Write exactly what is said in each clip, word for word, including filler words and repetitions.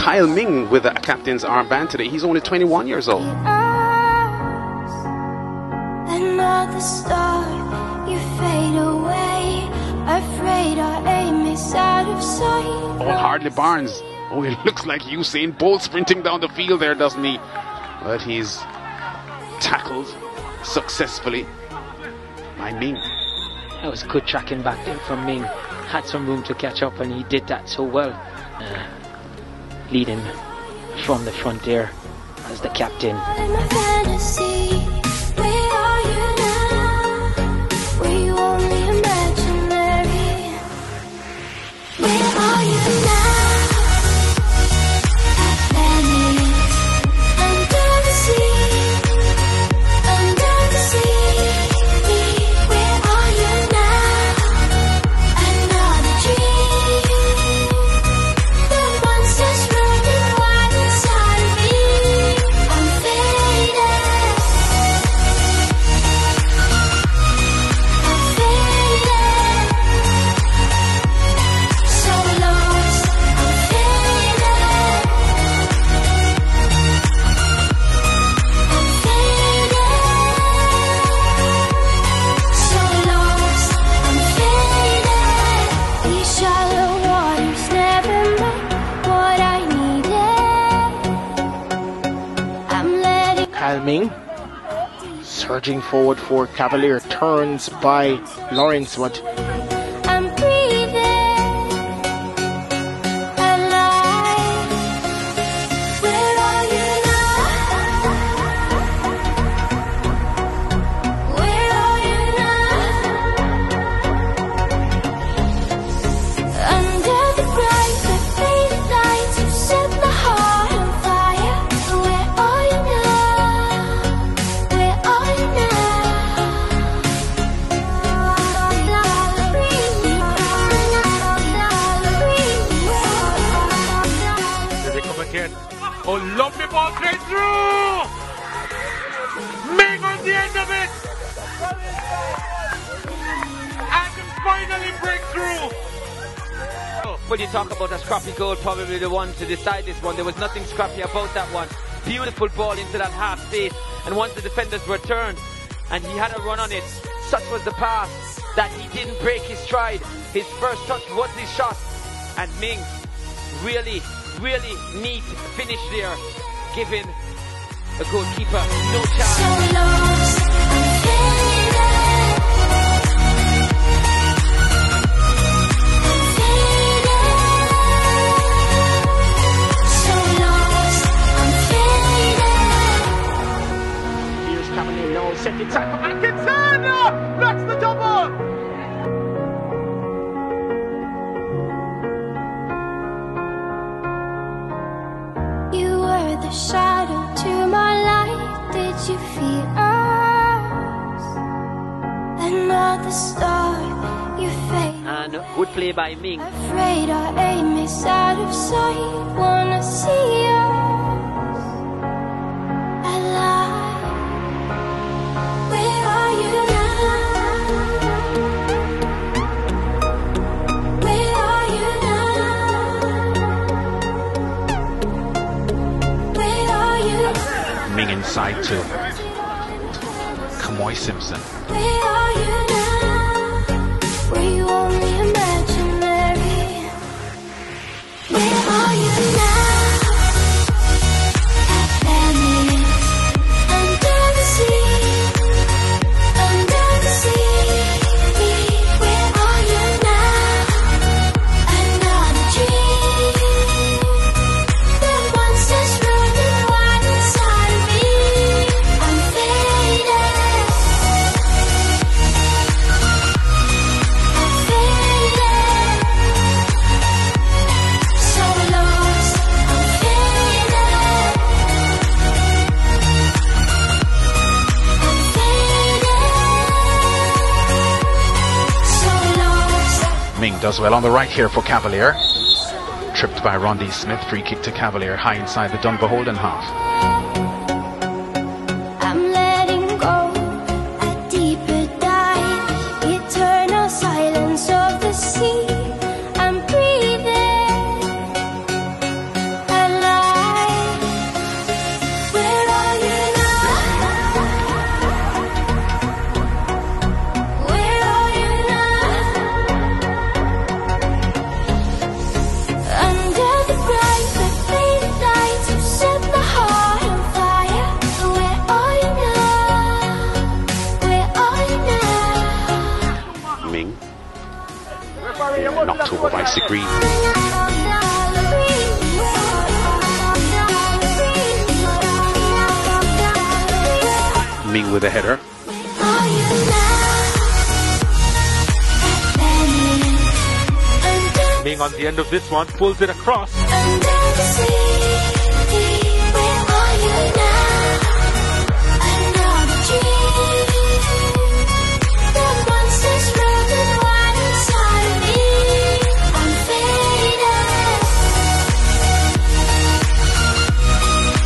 Kyle Ming with a captain's armband today. He's only twenty-one years old. Another star, you fade away. Afraid our aim is out of sight. Oh, Hartley Barnes. Oh, he looks like Usain Bolt sprinting down the field there, doesn't he? But he's tackled successfully by Ming. That was good tracking back there from Ming. Had some room to catch up, and he did that so well. Uh, leading from the front there as the captain. Ming surging forward for Cavalier, turns by Lawrence, but I'm breathing alive. Where are you now? Where are you now? Under the bright, the faded lights, you set my heart on fire. Where are you now? Oh, lovely ball played through! Ming on the end of it! And can finally break through! When you talk about a scrappy goal, probably the one to decide this one. There was nothing scrappy about that one. Beautiful ball into that half space, and once the defenders were turned, and he had a run on it, such was the pass that he didn't break his stride. His first touch was his shot, and Ming really really neat finish there, giving the goalkeeper no chance. So lost, I'm faded. I'm faded. So lost, I'm faded. here's Cavalier now, set it back for Atkinson! That's the double! The shadow to my light, did you feel us? Another star, you fade. And good play by Ming. Afraid our aim is out of sight. Wanna see us alive. Where are you now? Where are you now? Ming inside to Kamoy Simpson. Where are you now? Were you only imaginary? Where are you now? Venice, under the sea, under the sea. Where are you now? Another dream. The monsters running wild inside of me. I'm faded. I'm faded. So lost. I'm faded. I'm faded. So lost. Ming does well on the right here for Cavalier. Tripped by Rondi Smith. Free kick to Cavalier, high inside the Dunbeholden half. I'm letting go, a deeper dive, eternal silence of the sea. I'm breathing alive. Dixie Green. Ming with a header. Ming on the end of this one pulls it across.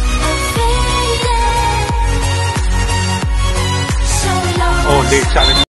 Oh, late challenge.